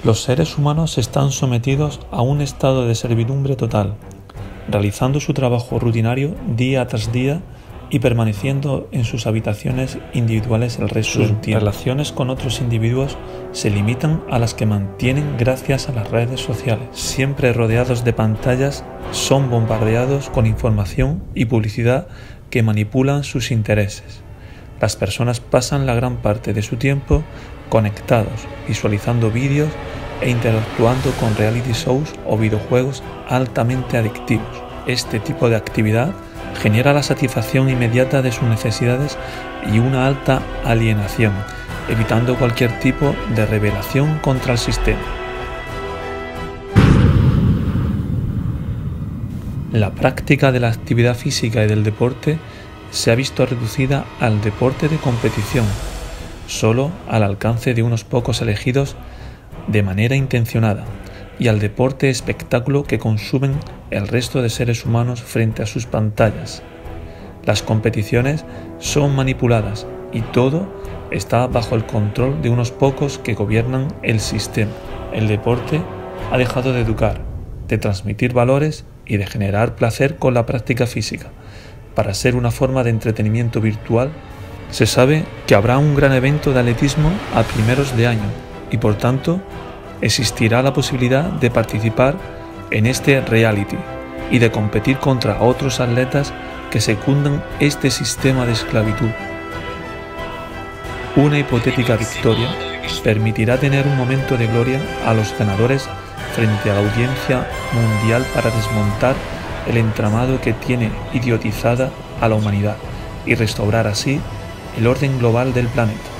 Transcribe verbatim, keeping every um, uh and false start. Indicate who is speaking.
Speaker 1: Los seres humanos están sometidos a un estado de servidumbre total, realizando su trabajo rutinario día tras día y permaneciendo en sus habitaciones individuales el resto del tiempo. Sus relaciones con otros individuos se limitan a las que mantienen gracias a las redes sociales. Siempre rodeados de pantallas, son bombardeados con información y publicidad que manipulan sus intereses. Las personas pasan la gran parte de su tiempo conectados, visualizando vídeos e interactuando con reality shows o videojuegos altamente adictivos. Este tipo de actividad genera la satisfacción inmediata de sus necesidades y una alta alienación, evitando cualquier tipo de rebelión contra el sistema. La práctica de la actividad física y del deporte se ha visto reducida al deporte de competición, solo al alcance de unos pocos elegidos de manera intencionada, y al deporte espectáculo que consumen el resto de seres humanos frente a sus pantallas. Las competiciones son manipuladas y todo está bajo el control de unos pocos que gobiernan el sistema. El deporte ha dejado de educar, de transmitir valores y de generar placer con la práctica física. Para ser una forma de entretenimiento virtual, se sabe que habrá un gran evento de atletismo a primeros de año y por tanto existirá la posibilidad de participar en este reality y de competir contra otros atletas que secundan este sistema de esclavitud. Una hipotética victoria permitirá tener un momento de gloria a los ganadores frente a la audiencia mundial para desmontar el entramado que tiene idiotizada a la humanidad y restaurar así el orden global del planeta.